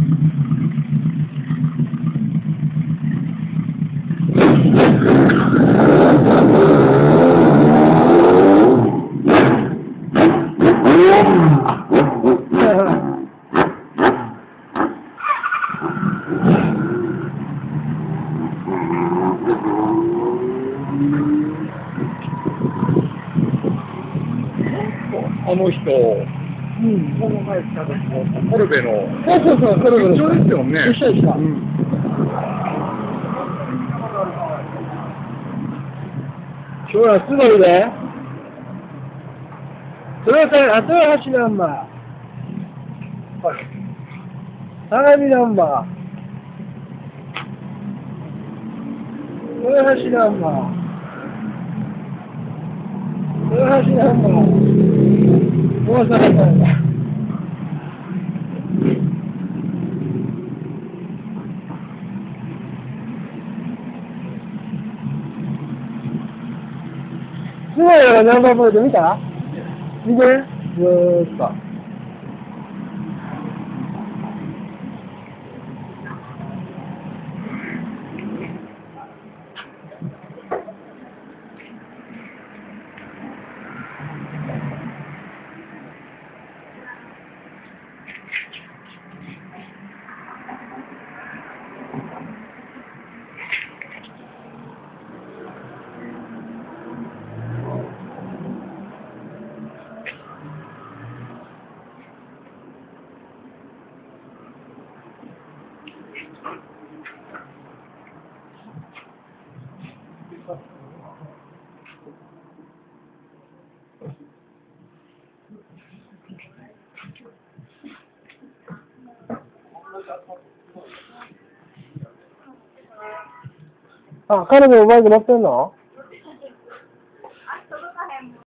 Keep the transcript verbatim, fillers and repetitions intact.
あの人、うん、この前来た時のコルベの、 そうそうそう、コルベの。 一緒ですよね。 一緒でした。うん、今日はスバルで、それから豊橋ナンバー、はい、相模ナンバー、豊橋ナンバー、豊橋ナンバー、大阪ナンバー。すごいよ、ナンバープレート見た？見てる？ずーっと。あ、彼女もバイク乗ってんの？